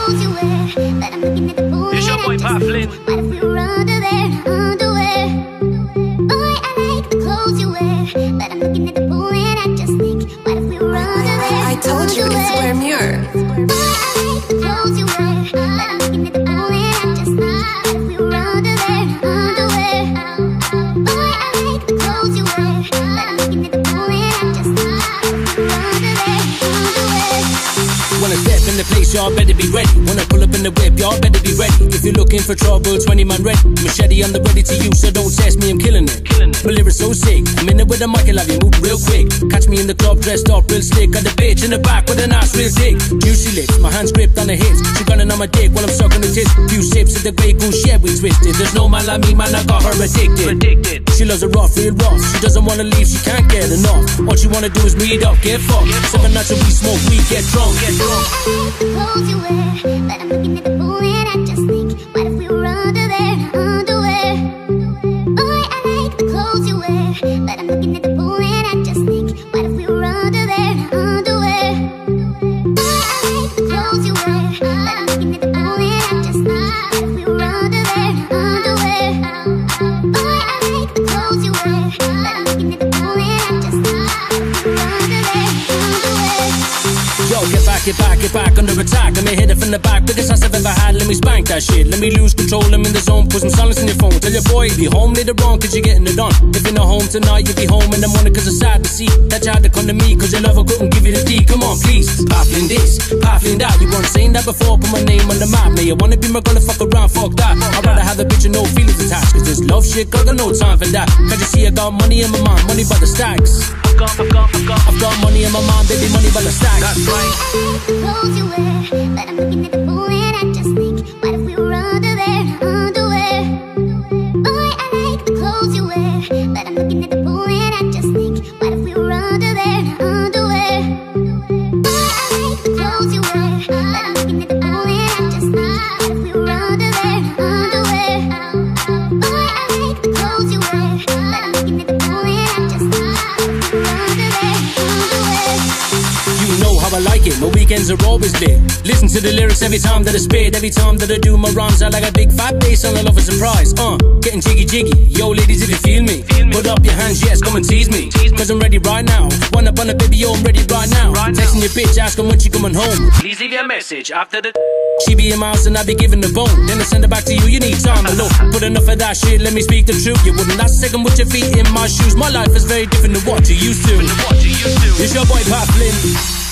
clothes you wear, but I'm looking at the pool. It's your boy Pat Flynn. What if we were under there, underwear? Boy, I like the clothes you wear, but I'm looking at the pool and I just think, what if we were under there? I told you it's glamour. Boy, I like the clothes you wear, but I'm looking at the pool and I just think, what if we were under there, underwear? Boy, I like the clothes you wear, but I'm looking at the pool and I just think, what if we were under there, underwear? When I step in the place, y'all better be ready. When I pull up in the whip, y'all better be ready. If you're looking for trouble, 20 man ready. Machete on the ready to use, so don't test me, I'm killing it. My lyrics so sick, I'm in it with a mic, I'll have you moving real quick. Catch me in the club dressed up real slick. Got the bitch in the back with a nice real dick. Juicy lips, my hands gripped on the hips. She running on my dick while I'm sucking the tits. Few sips of the Grey Goose, yeah, we twisted. There's no man like me, man, I got her addicted. She loves it rough, real rough. She doesn't wanna leave, she can't get enough. All she wanna do is meet up, get fucked. Sipping natural, we smoke, we get drunk. I like the clothes you wear, but I'm looking at the pool and I just think, what if we were under there, underwear? Boy, I like the clothes you wear, but I'm looking at the pool and I just think, what if we were under there, underwear? Boy, I like the clothes you wear, but I'm looking at the pool and I just think, what if we were under there, underwear? Boy, I like the clothes you wear, but I'm looking at the pool and I just think, what if we were under there, underwear? Yo, get back, under attack. Let me hit it from the back, biggest ass I've ever had. Let me spank that shit, let me lose control, I'm in the zone. Put some silence in your phone, tell your boy, be home later on, cause you're getting it on. If you're not home tonight, you'll be home in the morning, cause it's sad to see that you had to come to me, cause your lover couldn't give you the D. Come on, please, baffling this, baffling that. You weren't saying that before, put my name on the map. Now you wanna be my girl, fuck around, fuck that. I'd rather have a bitch and no feelings attached, cause this love shit, girl, got no time for that. Cause you see I got money in my mind, money by the stacks. I've got money in my mind, baby, money by the stacks. That's right. I like the clothes you wear, but I'm looking at the pool and I just think, what if we were under there, underwear? Boy, I like the clothes you wear, but I'm looking at the pool and I just think, what if we were under there, underwear? Boy, I like the clothes you wear, but I'm looking at the pool and I just think, what if we were under there, underwear? Boy, I like the clothes you wear, but I'm looking at the pool and I just think, what if we were under there, underwear? You know how I like it, my weekends are always lit. Listen to the lyrics every time that I spit. Every time that I do my rhymes, I like a big fat bass and I love a surprise. Getting jiggy. Yo ladies, if you feel me, put up your hands, yes, come and tease me. Cause I'm ready right now. One up on a baby, yo, I'm ready right now. Texting your bitch, asking when she coming home. Please leave your message after the. She be in my house and I be giving the bone. Then I send her back to you, you need time alone. Put enough of that shit, let me speak the truth. You wouldn't last a second with your feet in my shoes. My life is very different than what you used to. It's your boy Pat Flynn.